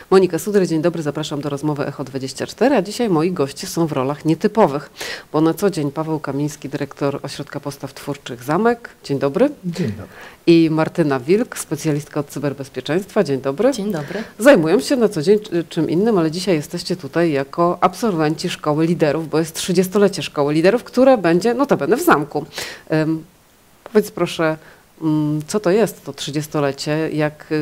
Monika Suder, dzień dobry, zapraszam do rozmowy Echo24, a dzisiaj moi goście są w rolach nietypowych, bo na co dzień Paweł Kamiński, dyrektor Ośrodka Postaw Twórczych Zamek. Dzień dobry. Dzień dobry. I Martyna Wilk, specjalistka od cyberbezpieczeństwa. Dzień dobry. Dzień dobry. Zajmują się na co dzień czym innym, ale dzisiaj jesteście tutaj jako absolwenci Szkoły Liderów, bo jest 30-lecie Szkoły Liderów, które będzie notabene w Zamku. Powiedz proszę, co to jest to 30-lecie,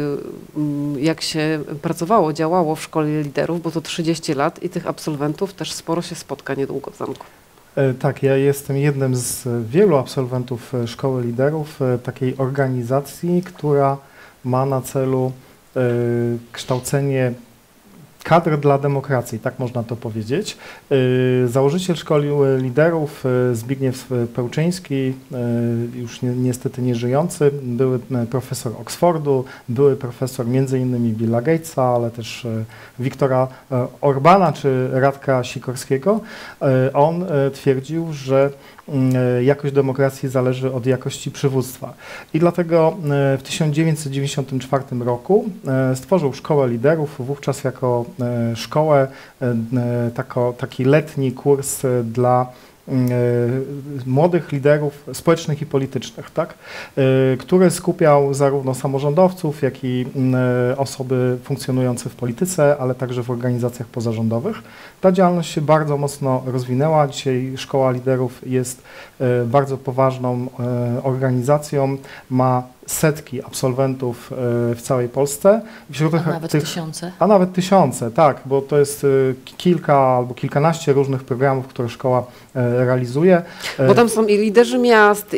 jak się pracowało, działało w Szkole Liderów, bo to 30 lat i tych absolwentów też sporo się spotka niedługo w Zamku. Tak, ja jestem jednym z wielu absolwentów Szkoły Liderów, takiej organizacji, która ma na celu kształcenie kadr dla demokracji, tak można to powiedzieć. Założyciel Szkoły Liderów Zbigniew Pełczyński, już niestety nieżyjący, były profesor Oxfordu, były profesor m.in. Billa Gatesa, ale też Wiktora Orbana czy Radka Sikorskiego. On twierdził, że jakość demokracji zależy od jakości przywództwa. I dlatego w 1994 roku stworzył Szkołę Liderów, wówczas jako szkołę, taki letni kurs dla młodych liderów społecznych i politycznych, tak? Który skupiał zarówno samorządowców, jak i osoby funkcjonujące w polityce, ale także w organizacjach pozarządowych. Ta działalność się bardzo mocno rozwinęła. Dzisiaj Szkoła Liderów jest bardzo poważną organizacją, ma setki absolwentów w całej Polsce. A nawet tysiące. A nawet tysiące, tak, bo to jest kilka albo kilkanaście różnych programów, które szkoła realizuje. Bo tam są i liderzy miast,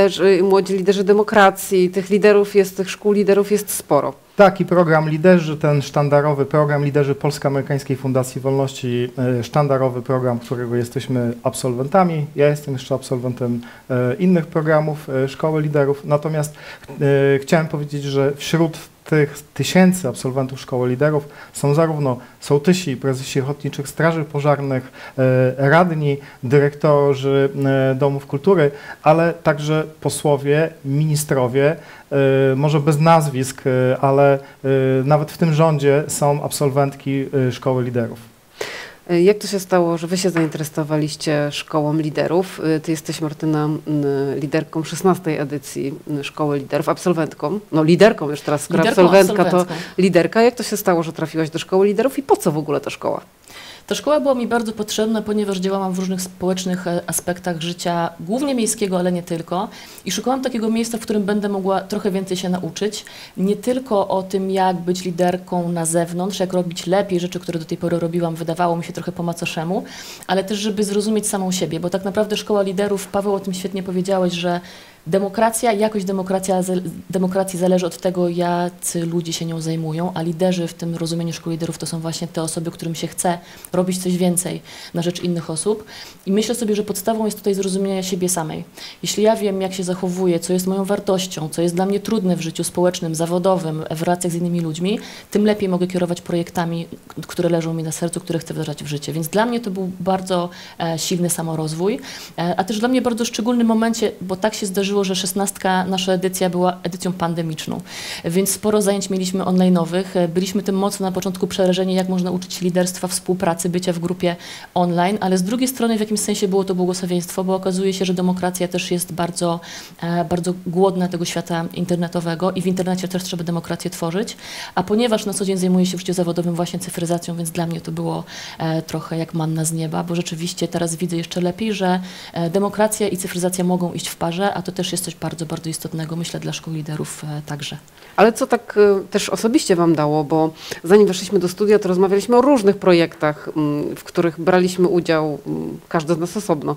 i młodzi liderzy demokracji, tych szkół liderów jest sporo. Tak, i program Liderzy, ten sztandarowy program Liderzy Polsko-Amerykańskiej Fundacji Wolności, sztandarowy program, którego jesteśmy absolwentami. Ja jestem jeszcze absolwentem innych programów Szkoły Liderów. Natomiast chciałem powiedzieć, że wśród tych tysięcy absolwentów Szkoły Liderów są zarówno sołtysi, prezesi ochotniczych straży pożarnych, radni, dyrektorzy domów kultury, ale także posłowie, ministrowie, może bez nazwisk, ale nawet w tym rządzie są absolwentki Szkoły Liderów. Jak to się stało, że wy się zainteresowaliście Szkołą Liderów? Ty jesteś, Martyna, liderką 16. edycji Szkoły Liderów, absolwentką. No liderką już teraz, skoro absolwentka to liderka. Jak to się stało, że trafiłaś do Szkoły Liderów i po co w ogóle ta szkoła? Ta szkoła była mi bardzo potrzebna, ponieważ działałam w różnych społecznych aspektach życia, głównie miejskiego, ale nie tylko. I szukałam takiego miejsca, w którym będę mogła trochę więcej się nauczyć. Nie tylko o tym, jak być liderką na zewnątrz, jak robić lepiej rzeczy, które do tej pory robiłam, wydawało mi się trochę po macoszemu, ale też, żeby zrozumieć samą siebie, bo tak naprawdę Szkoła Liderów, Paweł, o tym świetnie powiedziałeś, że demokracja, jakość demokracji zależy od tego, jacy ludzie się nią zajmują, a liderzy w tym rozumieniu Szkoły Liderów to są właśnie te osoby, którym się chce robić coś więcej na rzecz innych osób. I myślę sobie, że podstawą jest tutaj zrozumienie siebie samej. Jeśli ja wiem, jak się zachowuję, co jest moją wartością, co jest dla mnie trudne w życiu społecznym, zawodowym, w relacjach z innymi ludźmi, tym lepiej mogę kierować projektami, które leżą mi na sercu, które chcę wdrażać w życie. Więc dla mnie to był bardzo silny samorozwój, a też dla mnie bardzo szczególnym momencie, bo tak się zdarzyło, że 16. nasza edycja była edycją pandemiczną, więc sporo zajęć mieliśmy online'owych. Byliśmy tym mocno na początku przerażeni, jak można uczyć liderstwa, współpracy, bycia w grupie online, ale z drugiej strony w jakimś sensie było to błogosławieństwo, bo okazuje się, że demokracja też jest bardzo, bardzo głodna tego świata internetowego i w internecie też trzeba demokrację tworzyć, a ponieważ na co dzień zajmuję się w życiu zawodowym właśnie cyfryzacją, więc dla mnie to było trochę jak manna z nieba, bo rzeczywiście teraz widzę jeszcze lepiej, że demokracja i cyfryzacja mogą iść w parze, a to też jest coś bardzo, bardzo istotnego, myślę, dla Szkół Liderów także. Ale co tak też osobiście wam dało, bo zanim weszliśmy do studia, to rozmawialiśmy o różnych projektach, w których braliśmy udział, każdy z nas osobno.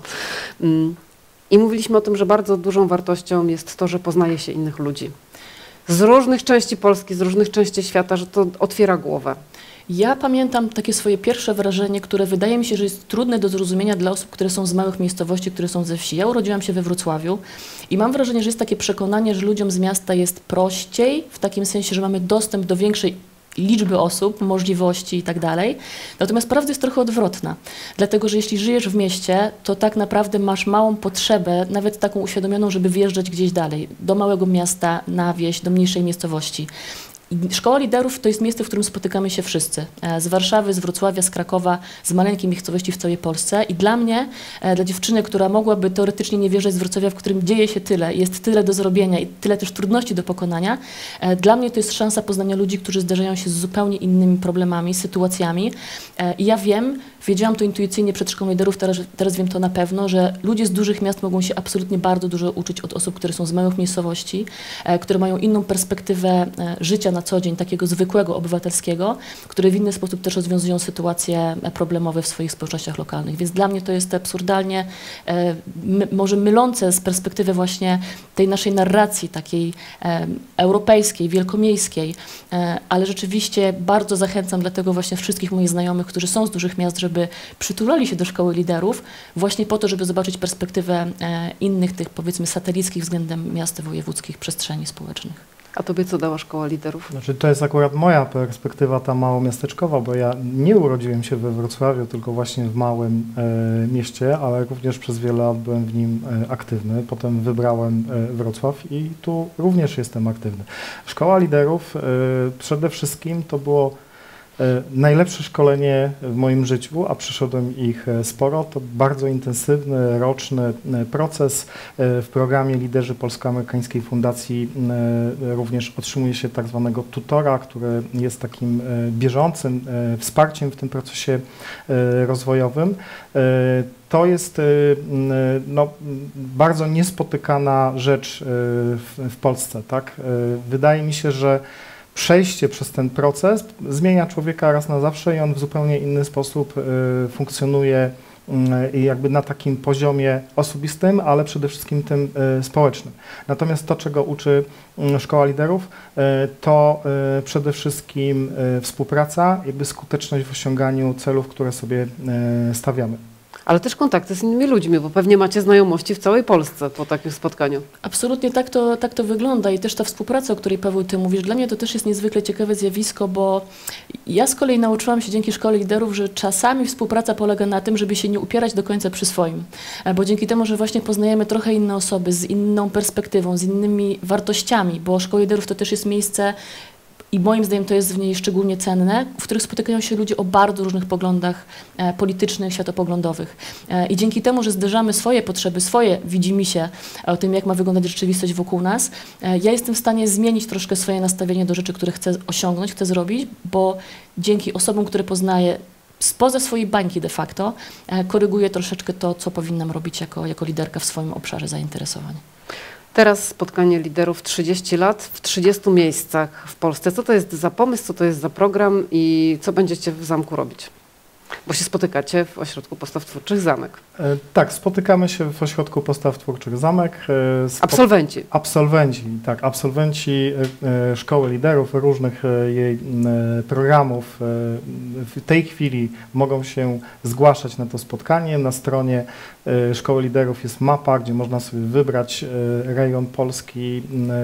I mówiliśmy o tym, że bardzo dużą wartością jest to, że poznaje się innych ludzi. Z różnych części Polski, z różnych części świata, że to otwiera głowę. Ja pamiętam takie swoje pierwsze wrażenie, które wydaje mi się, że jest trudne do zrozumienia dla osób, które są z małych miejscowości, które są ze wsi. Ja urodziłam się we Wrocławiu i mam wrażenie, że jest takie przekonanie, że ludziom z miasta jest prościej, w takim sensie, że mamy dostęp do większej liczby osób, możliwości i tak dalej. Natomiast prawda jest trochę odwrotna, dlatego że jeśli żyjesz w mieście, to tak naprawdę masz małą potrzebę, nawet taką uświadomioną, żeby wjeżdżać gdzieś dalej, do małego miasta, na wieś, do mniejszej miejscowości. Szkoła Liderów to jest miejsce, w którym spotykamy się wszyscy. Z Warszawy, z Wrocławia, z Krakowa, z maleńkiej miejscowości w całej Polsce. I dla mnie, dla dziewczyny, która mogłaby teoretycznie nie wierzyć z Wrocławia, w którym dzieje się tyle, jest tyle do zrobienia i tyle też trudności do pokonania, dla mnie to jest szansa poznania ludzi, którzy zderzają się z zupełnie innymi problemami, sytuacjami. I ja wiedziałam to intuicyjnie przed Szkołą Liderów, teraz wiem to na pewno, że ludzie z dużych miast mogą się absolutnie bardzo dużo uczyć od osób, które są z małych miejscowości, które mają inną perspektywę życia na co dzień, takiego zwykłego, obywatelskiego, które w inny sposób też rozwiązują sytuacje problemowe w swoich społecznościach lokalnych. Więc dla mnie to jest absurdalnie, może mylące z perspektywy właśnie tej naszej narracji takiej europejskiej, wielkomiejskiej, ale rzeczywiście bardzo zachęcam dlatego właśnie wszystkich moich znajomych, którzy są z dużych miast, żeby przytulali się do Szkoły Liderów właśnie po to, żeby zobaczyć perspektywę innych tych, powiedzmy, satelickich względem miast wojewódzkich przestrzeni społecznych. A tobie co dała Szkoła Liderów? Znaczy, to jest akurat moja perspektywa, ta małomiasteczkowa, bo ja nie urodziłem się we Wrocławiu, tylko właśnie w małym mieście, ale również przez wiele lat byłem w nim aktywny. Potem wybrałem Wrocław i tu również jestem aktywny. Szkoła Liderów przede wszystkim to było najlepsze szkolenie w moim życiu, a przeszedłem ich sporo. To bardzo intensywny, roczny proces. W programie Liderzy Polsko-Amerykańskiej Fundacji również otrzymuje się tak zwanego tutora, który jest takim bieżącym wsparciem w tym procesie rozwojowym. To jest no, bardzo niespotykana rzecz w Polsce. Tak? Wydaje mi się, że przejście przez ten proces zmienia człowieka raz na zawsze i on w zupełnie inny sposób funkcjonuje jakby na takim poziomie osobistym, ale przede wszystkim tym społecznym. Natomiast to, czego uczy Szkoła Liderów, to przede wszystkim współpraca, jakby skuteczność w osiąganiu celów, które sobie stawiamy. Ale też kontakty z innymi ludźmi, bo pewnie macie znajomości w całej Polsce po takim spotkaniu. Absolutnie tak to wygląda i też ta współpraca, o której Paweł ty mówisz, dla mnie to też jest niezwykle ciekawe zjawisko, bo ja z kolei nauczyłam się dzięki Szkole Liderów, że czasami współpraca polega na tym, żeby się nie upierać do końca przy swoim, bo dzięki temu, że właśnie poznajemy trochę inne osoby z inną perspektywą, z innymi wartościami, bo Szkoła Liderów to też jest miejsce, i moim zdaniem to jest w niej szczególnie cenne, w których spotykają się ludzie o bardzo różnych poglądach politycznych, światopoglądowych. I dzięki temu, że zderzamy swoje potrzeby, swoje widzimisię o tym, jak ma wyglądać rzeczywistość wokół nas, ja jestem w stanie zmienić troszkę swoje nastawienie do rzeczy, które chcę osiągnąć, chcę zrobić, bo dzięki osobom, które poznaję spoza swojej bańki de facto, koryguję troszeczkę to, co powinnam robić jako liderka w swoim obszarze zainteresowań. Teraz spotkanie liderów 30 lat w 30 miejscach w Polsce. Co to jest za pomysł, co to jest za program i co będziecie w zamku robić? Bo się spotykacie w Ośrodku Postaw Twórczych Zamek. Tak, spotykamy się w Ośrodku Postaw Twórczych Zamek. Absolwenci. Absolwenci Szkoły Liderów, różnych jej programów. W tej chwili mogą się zgłaszać na to spotkanie. Na stronie Szkoły Liderów jest mapa, gdzie można sobie wybrać rejon Polski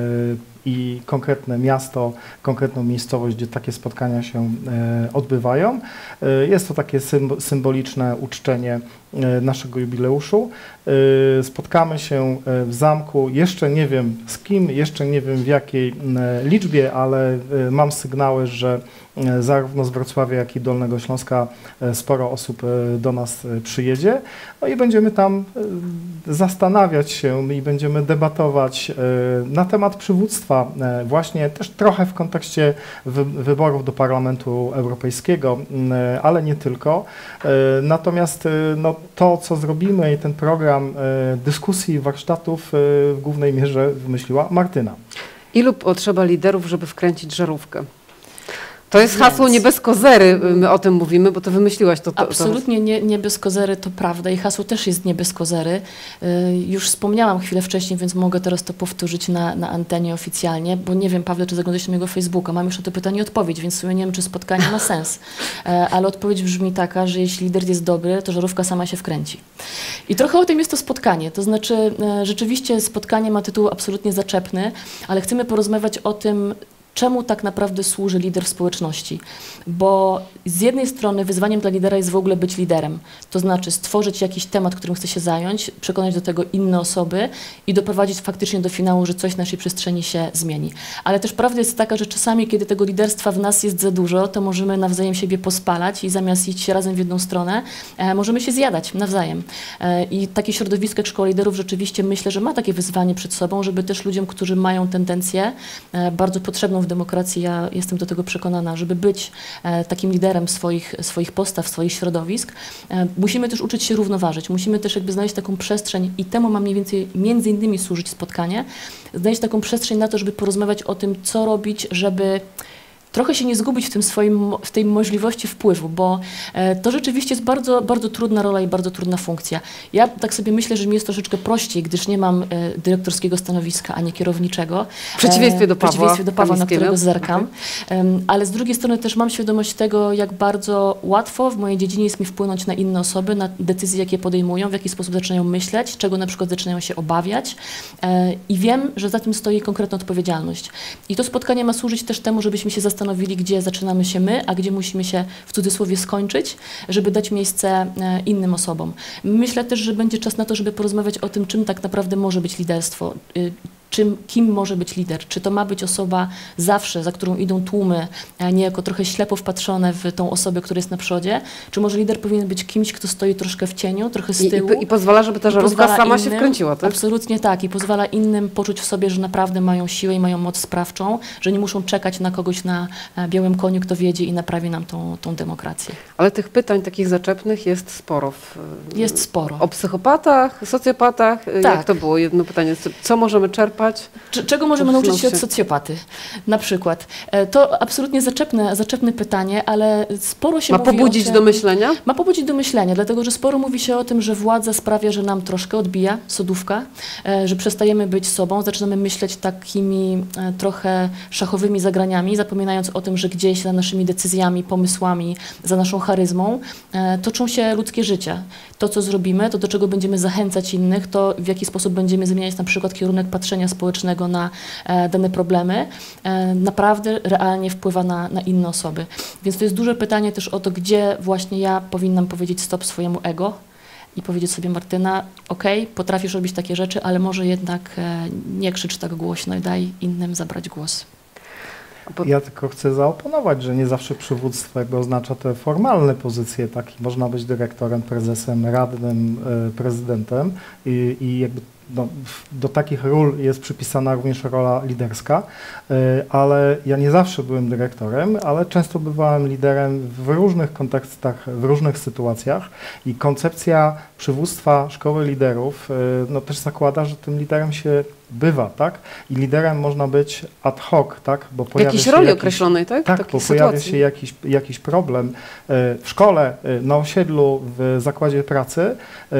i konkretne miasto, konkretną miejscowość, gdzie takie spotkania się odbywają. Jest to takie symboliczne uczczenie naszego jubileuszu. Spotkamy się w zamku, jeszcze nie wiem z kim, jeszcze nie wiem w jakiej liczbie, ale mam sygnały, że zarówno z Wrocławia, jak i Dolnego Śląska sporo osób do nas przyjedzie. No i będziemy tam zastanawiać się i będziemy debatować na temat przywództwa, właśnie też trochę w kontekście wyborów do Parlamentu Europejskiego, ale nie tylko. Natomiast no, to, co zrobimy i ten program dyskusji, warsztatów w głównej mierze wymyśliła Martyna. Ilu potrzeba liderów, żeby wkręcić żarówkę? To jest hasło nie bez kozery, my o tym mówimy, bo to wymyśliłaś. Absolutnie nie bez kozery, to prawda i hasło też jest nie bez kozery. Już wspomniałam chwilę wcześniej, więc mogę teraz to powtórzyć na antenie oficjalnie, bo nie wiem, Pawle, czy zaglądasz na mojego Facebooka. Mam już na to pytanie odpowiedź, więc w sumie nie wiem, czy spotkanie ma sens. Ale odpowiedź brzmi taka, że jeśli lider jest dobry, to żarówka sama się wkręci. I trochę o tym jest to spotkanie. To znaczy, rzeczywiście spotkanie ma tytuł absolutnie zaczepny, ale chcemy porozmawiać o tym, czemu tak naprawdę służy lider w społeczności. Bo z jednej strony wyzwaniem dla lidera jest w ogóle być liderem. To znaczy stworzyć jakiś temat, którym chce się zająć, przekonać do tego inne osoby i doprowadzić faktycznie do finału, że coś w naszej przestrzeni się zmieni. Ale też prawda jest taka, że czasami, kiedy tego liderstwa w nas jest za dużo, to możemy nawzajem siebie pospalać i zamiast iść razem w jedną stronę, możemy się zjadać nawzajem. I takie środowisko jak Szkoła Liderów rzeczywiście myślę, że ma takie wyzwanie przed sobą, żeby też ludziom, którzy mają tendencję bardzo potrzebną w demokracji, ja jestem do tego przekonana, żeby być takim liderem swoich postaw, swoich środowisk, musimy też uczyć się równoważyć, musimy też jakby znaleźć taką przestrzeń i temu ma mniej więcej między innymi służyć spotkanie, znaleźć taką przestrzeń na to, żeby porozmawiać o tym, co robić, żeby trochę się nie zgubić w tej możliwości wpływu, bo to rzeczywiście jest bardzo, bardzo trudna rola i bardzo trudna funkcja. Ja tak sobie myślę, że mi jest troszeczkę prościej, gdyż nie mam dyrektorskiego stanowiska, a nie kierowniczego. W przeciwieństwie do Pawła, na którego zerkam. Ale z drugiej strony też mam świadomość tego, jak bardzo łatwo w mojej dziedzinie jest mi wpłynąć na inne osoby, na decyzje, jakie podejmują, w jaki sposób zaczynają myśleć, czego na przykład zaczynają się obawiać. I wiem, że za tym stoi konkretna odpowiedzialność. I to spotkanie ma służyć też temu, żebyśmy się zastanowili, gdzie zaczynamy się my, a gdzie musimy się w cudzysłowie skończyć, żeby dać miejsce innym osobom. Myślę też, że będzie czas na to, żeby porozmawiać o tym, czym tak naprawdę może być liderstwo. Kim może być lider? Czy to ma być osoba zawsze, za którą idą tłumy, a niejako trochę ślepo wpatrzone w tą osobę, która jest na przodzie? Czy może lider powinien być kimś, kto stoi troszkę w cieniu, trochę z tyłu? I pozwala, żeby ta żarówka sama się wkręciła, tak? Absolutnie tak. I pozwala innym poczuć w sobie, że naprawdę mają siłę i mają moc sprawczą, że nie muszą czekać na kogoś na białym koniu, kto wiedzie i naprawi nam tą demokrację. Ale tych pytań takich zaczepnych jest sporo. Jest sporo. O psychopatach, socjopatach. Tak. Jak to było? Jedno pytanie. Co możemy czerpać? Czego możemy nauczyć się od socjopaty? Na przykład. To absolutnie zaczepne pytanie, ale sporo się ma mówi pobudzić o tym, do myślenia? Ma pobudzić do myślenia, dlatego że sporo mówi się o tym, że władza sprawia, że nam troszkę odbija sodówka, że przestajemy być sobą, zaczynamy myśleć takimi trochę szachowymi zagraniami, zapominając o tym, że gdzieś za naszymi decyzjami, pomysłami, za naszą charyzmą toczą się ludzkie życia. To, co zrobimy, to do czego będziemy zachęcać innych, to w jaki sposób będziemy zmieniać na przykład kierunek patrzenia społecznego na dane problemy, naprawdę realnie wpływa na inne osoby. Więc to jest duże pytanie też o to, gdzie właśnie ja powinnam powiedzieć stop swojemu ego i powiedzieć sobie: Martyna, okej, potrafisz robić takie rzeczy, ale może jednak nie krzycz tak głośno i daj innym zabrać głos. Ja tylko chcę zaoponować, że nie zawsze przywództwo jakby oznacza te formalne pozycje, tak? Można być dyrektorem, prezesem, radnym, prezydentem i jakby do takich ról jest przypisana również rola liderska, ale ja nie zawsze byłem dyrektorem, ale często bywałem liderem w różnych kontekstach, w różnych sytuacjach i koncepcja przywództwa Szkoły Liderów też zakłada, że tym liderem się bywa, tak? I liderem można być ad hoc, tak? Bo pojawia jakiejś się roli określonej, tak? Tak, bo pojawia się jakiś problem w szkole, na osiedlu, w zakładzie pracy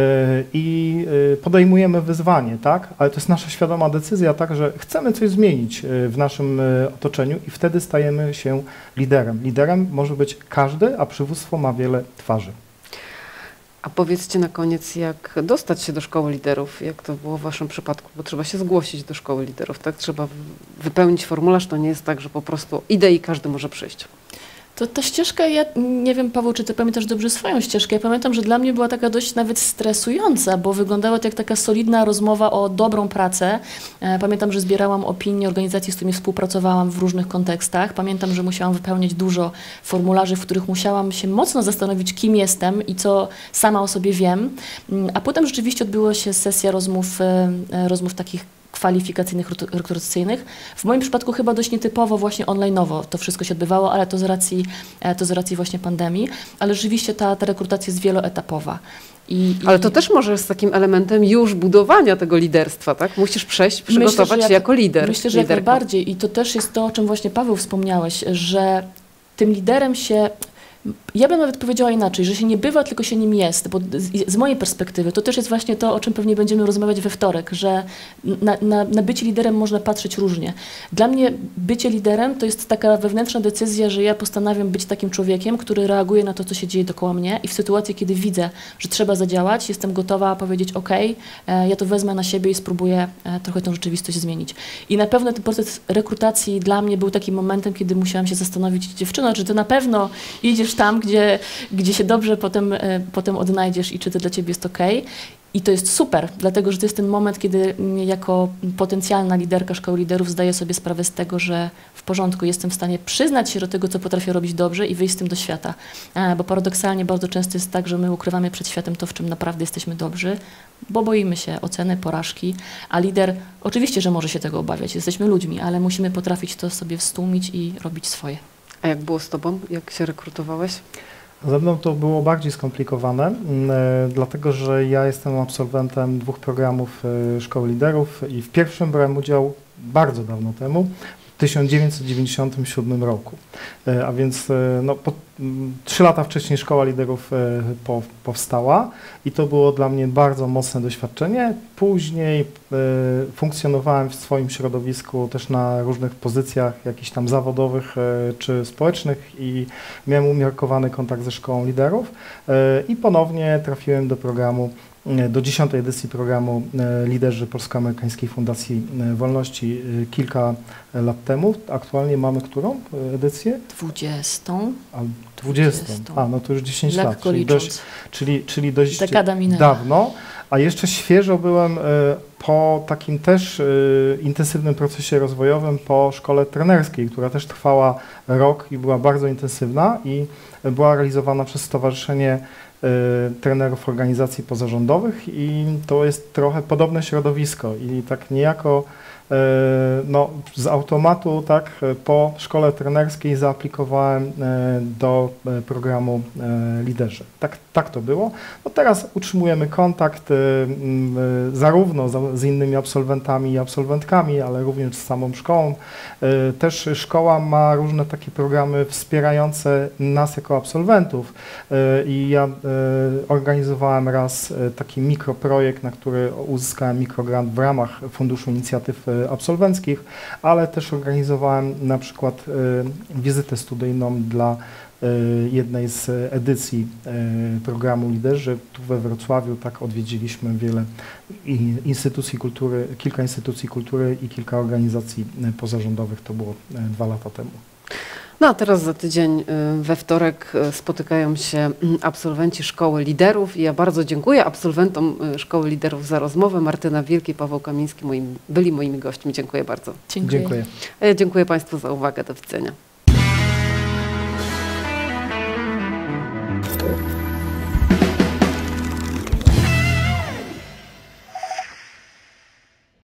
i podejmujemy wyzwanie, tak? Ale to jest nasza świadoma decyzja, tak, że chcemy coś zmienić w naszym otoczeniu i wtedy stajemy się liderem. Liderem może być każdy, a przywództwo ma wiele twarzy. A powiedzcie na koniec, jak dostać się do Szkoły Liderów, jak to było w waszym przypadku, bo trzeba się zgłosić do Szkoły Liderów, tak? Trzeba wypełnić formularz, to nie jest tak, że po prostu idę i każdy może przyjść. To ta ścieżka, ja nie wiem, Paweł, czy ty pamiętasz dobrze swoją ścieżkę? Ja pamiętam, że dla mnie była taka dość nawet stresująca, bo wyglądała to jak taka solidna rozmowa o dobrą pracę. Pamiętam, że zbierałam opinie organizacji, z którymi współpracowałam w różnych kontekstach. Pamiętam, że musiałam wypełniać dużo formularzy, w których musiałam się mocno zastanowić, kim jestem i co sama o sobie wiem. A potem rzeczywiście odbyła się sesja rozmów takich kwalifikacyjnych, rekrutacyjnych. W moim przypadku chyba dość nietypowo, właśnie online'owo to wszystko się odbywało, ale to z racji właśnie pandemii, ale rzeczywiście ta rekrutacja jest wieloetapowa. Ale to też może jest takim elementem już budowania tego liderstwa, tak? Musisz przejść, przygotować się jako lider. Myślę, że jak najbardziej i to też jest to, o czym właśnie Paweł wspomniałeś, że tym liderem się Ja bym nawet powiedziała inaczej, że się nie bywa, tylko się nim jest, bo z mojej perspektywy to też jest właśnie to, o czym pewnie będziemy rozmawiać we wtorek, że na bycie liderem można patrzeć różnie. Dla mnie bycie liderem to jest taka wewnętrzna decyzja, że ja postanawiam być takim człowiekiem, który reaguje na to, co się dzieje dookoła mnie i w sytuacji, kiedy widzę, że trzeba zadziałać, jestem gotowa powiedzieć ok, ja to wezmę na siebie i spróbuję trochę tę rzeczywistość zmienić. I na pewno ten proces rekrutacji dla mnie był takim momentem, kiedy musiałam się zastanowić, dziewczyno, czy ty na pewno idziesz tam, gdzie się dobrze potem odnajdziesz i czy to dla ciebie jest okej. I to jest super, dlatego że to jest ten moment, kiedy jako potencjalna liderka Szkoły Liderów zdaję sobie sprawę z tego, że w porządku, jestem w stanie przyznać się do tego, co potrafię robić dobrze i wyjść z tym do świata. Bo paradoksalnie bardzo często jest tak, że my ukrywamy przed światem to, w czym naprawdę jesteśmy dobrzy, bo boimy się oceny, porażki, a lider oczywiście, że może się tego obawiać, jesteśmy ludźmi, ale musimy potrafić to sobie wstłumić i robić swoje. A jak było z tobą? Jak się rekrutowałeś? Ze mną to było bardziej skomplikowane, dlatego że ja jestem absolwentem 2 programów Szkoły Liderów i w pierwszym brałem udział bardzo dawno temu, w 1997 roku. A więc no, 3 lata wcześniej Szkoła Liderów powstała i to było dla mnie bardzo mocne doświadczenie. Później funkcjonowałem w swoim środowisku też na różnych pozycjach jakichś tam zawodowych czy społecznych i miałem umiarkowany kontakt ze Szkołą Liderów i ponownie trafiłem do programu, do 10. edycji programu Liderzy Polsko-Amerykańskiej Fundacji Wolności kilka lat temu. Aktualnie mamy którą edycję? 20. 20. A, no to już 10 lat. Czyli dość dekada minęła. Dawno. A jeszcze świeżo byłem po takim też intensywnym procesie rozwojowym po szkole trenerskiej, która też trwała rok i była bardzo intensywna i była realizowana przez Stowarzyszenie Trenerów Organizacji Pozarządowych i to jest trochę podobne środowisko i tak niejako no, z automatu tak, po szkole trenerskiej zaaplikowałem do programu Liderzy. Tak to było. No teraz utrzymujemy kontakt zarówno z innymi absolwentami i absolwentkami, ale również z samą szkołą. Też szkoła ma różne takie programy wspierające nas jako absolwentów i ja organizowałem raz taki mikroprojekt, na który uzyskałem mikrogrant w ramach Funduszu Inicjatyw Absolwenckich, ale też organizowałem na przykład wizytę studyjną dla jednej z edycji programu Liderzy. Tu we Wrocławiu tak odwiedziliśmy wiele instytucji kultury, kilka instytucji kultury i kilka organizacji pozarządowych. To było 2 lata temu. No a teraz za tydzień we wtorek spotykają się absolwenci Szkoły Liderów i ja bardzo dziękuję absolwentom Szkoły Liderów za rozmowę. Martyna Wilk i Paweł Kamiński byli moimi gośćmi. Dziękuję bardzo. Dziękuję. Dziękuję Państwu za uwagę. Do widzenia.